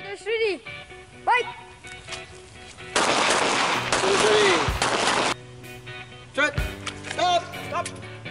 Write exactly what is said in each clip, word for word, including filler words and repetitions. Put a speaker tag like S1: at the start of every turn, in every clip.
S1: Finish ready. Fight.
S2: Finish ready. Shot. Stop. Stop.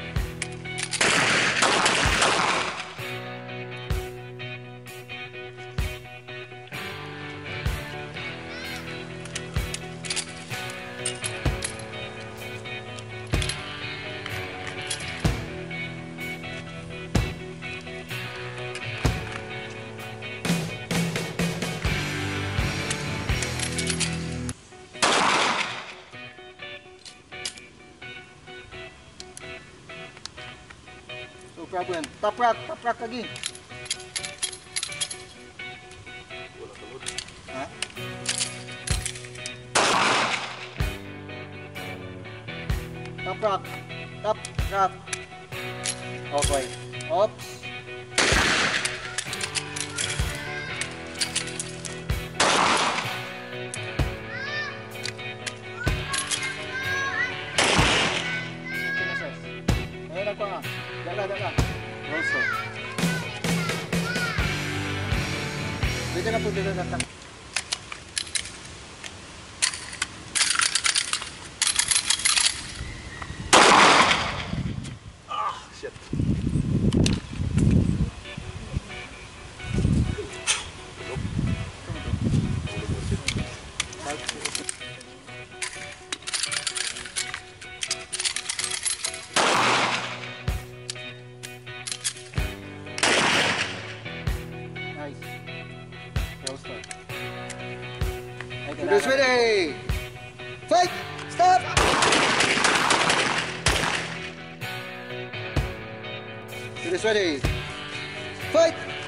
S2: No problem. Taprak, taprak lagi. Ha? Taprak, taprak. Okay. Oops. Ayan ako nga. Dala, dala. Also. Pwede na po dito natin. Ah, shit. Finish ready! Fight! Stop! Finish ready! Fight!